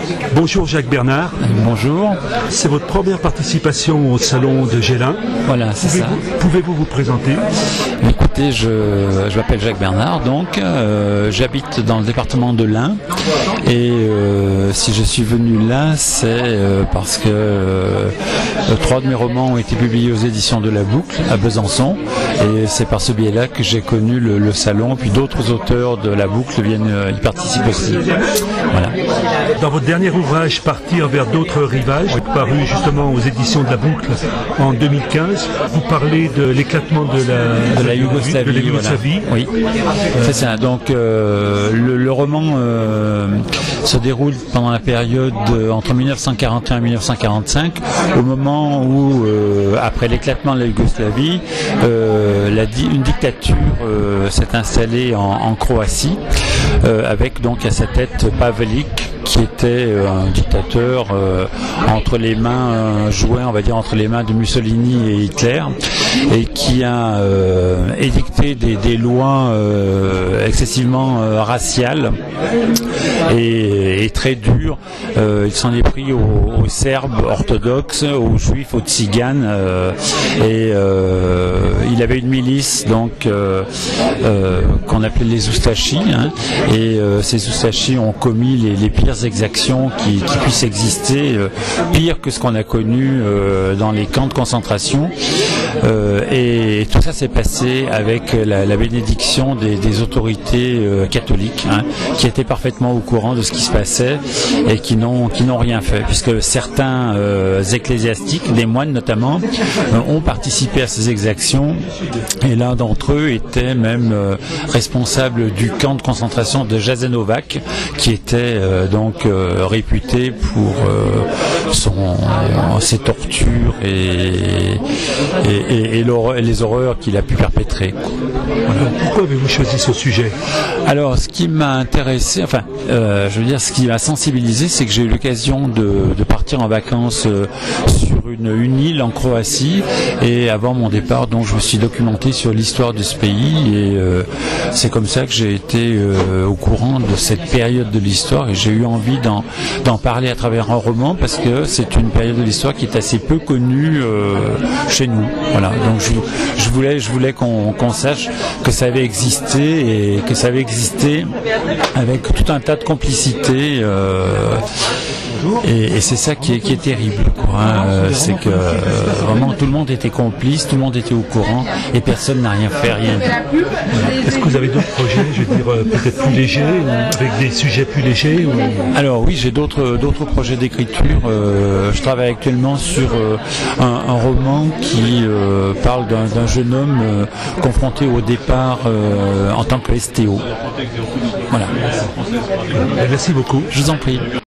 Bonjour Jacques Bernard. Bonjour. C'est votre première participation au salon de Gélin. Voilà, c'est ça. Pouvez-vous vous présenter? Écoutez, je m'appelle Jacques Bernard, donc j'habite dans le département de l'Ain et si je suis venu là, c'est parce que 3 de mes romans ont été publiés aux éditions de La Boucle à Besançon et c'est par ce biais-là que j'ai connu le salon, puis d'autres auteurs de La Boucle viennent y participer aussi. Voilà. Dans votre dernier ouvrage, Partir vers d'autres rivages, paru justement aux éditions de La Boucle en 2015, vous parlez de l'éclatement de la Yougoslavie. Voilà. Oui, c'est ça. Donc le roman se déroule pendant la période entre 1941 et 1945, au moment où, après l'éclatement de la Yougoslavie, une dictature s'est installée en Croatie, avec donc à sa tête Pavelić, qui était un dictateur entre les mains, joué on va dire entre les mains de Mussolini et Hitler, et qui a édicté des lois excessivement raciales et très dures. Il s'en est pris aux Serbes orthodoxes, aux Juifs, aux Tziganes, et il avait une milice donc qu'on appelait les Oustachis, hein, et ces Oustachis ont commis les pires exactions qui puissent exister, pire que ce qu'on a connu dans les camps de concentration, et tout ça s'est passé avec la bénédiction des autorités catholiques, hein, qui étaient parfaitement au courant de ce qui se passait et qui n'ont rien fait, puisque certains ecclésiastiques, des moines notamment, ont participé à ces exactions, et l'un d'entre eux était même responsable du camp de concentration de Jasenovac, qui était donc réputé pour ses tortures et les horreurs qu'il a pu perpétrer. Voilà. Pourquoi avez-vous choisi ce sujet? Alors, ce qui m'a intéressé, je veux dire, ce qui m'a sensibilisé, c'est que j'ai eu l'occasion de partir en vacances sur une île en Croatie, et avant mon départ, donc je me suis documenté sur l'histoire de ce pays, et c'est comme ça que j'ai été au courant de cette période de l'histoire, et j'ai eu envie d'en parler à travers un roman, parce que c'est une période de l'histoire qui est assez peu connue chez nous. Voilà. Donc je voulais qu'on sache que ça avait existé, et que ça avait existé avec tout un tas de complicités, et c'est ça qui est terrible, quoi, hein. C'est que vraiment tout le monde était complice, tout le monde était au courant, et personne n'a rien fait, rien dit. Est-ce que vous avez d'autres projets, je veux dire, peut-être plus légers, ou avec des sujets plus légers, ou... Alors oui, j'ai d'autres projets d'écriture. Je travaille actuellement sur un roman qui parle d'un jeune homme confronté au départ en tant que STO. Voilà. Merci beaucoup. Je vous en prie.